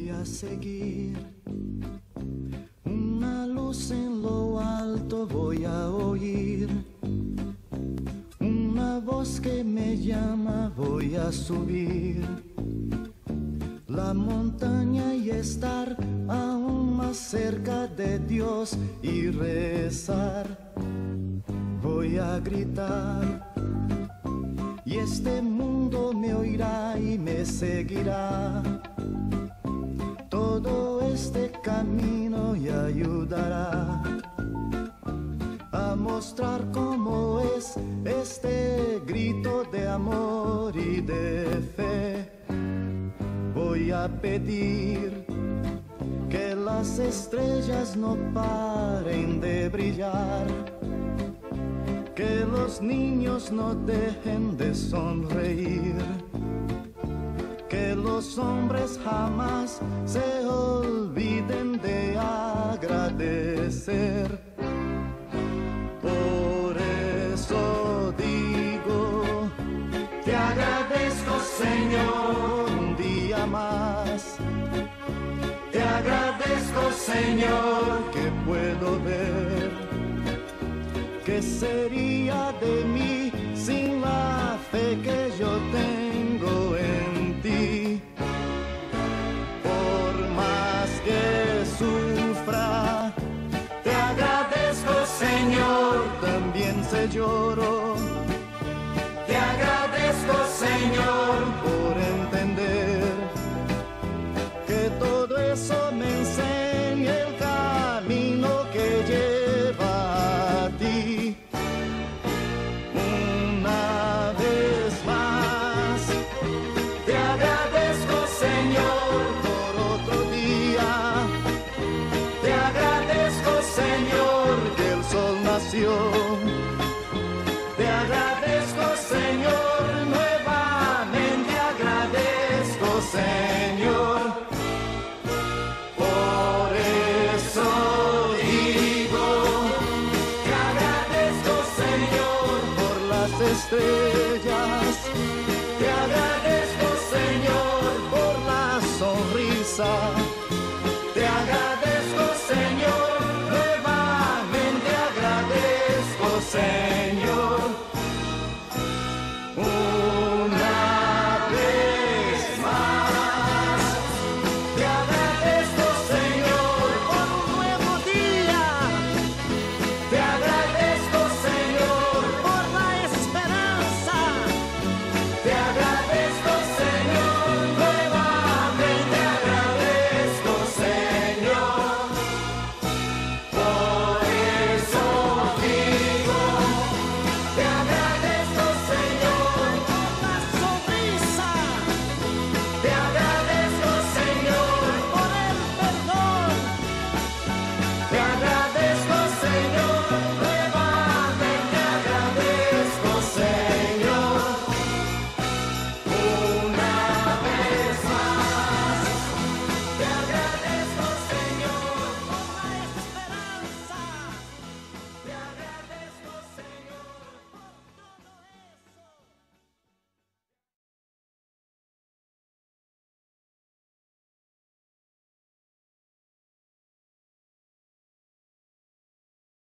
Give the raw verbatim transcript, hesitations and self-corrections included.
Voy a seguir una luz en lo alto, voy a oír una voz que me llama, voy a subir la montaña y estar aún más cerca de Dios y rezar. Voy a gritar y este mundo me oirá y me seguirá. Todo este camino y ayudará a mostrar cómo es este grito de amor y de fe. Voy a pedir que las estrellas no paren de brillar, que los niños no dejen de sonreír, que los hombres jamás se olviden de agradecer. Por eso digo, te agradezco, Señor, un día más. Te agradezco, Señor, que puedo ver. ¿Qué sería de mí sin la fe que yo tengo en ti? Por más que sufra, te agradezco, Señor, también se lloro. Te agradezco, Señor, por entender que todo eso me enseña el camino que lleva a ti. Una vez más, te agradezco, Señor, por otro día. Te agradezco, Señor, que el sol nació. Te agradezco, Señor, nuevamente agradezco, Señor. Por eso digo, te agradezco, Señor, por las estrellas. Te agradezco, Señor, por la sonrisa.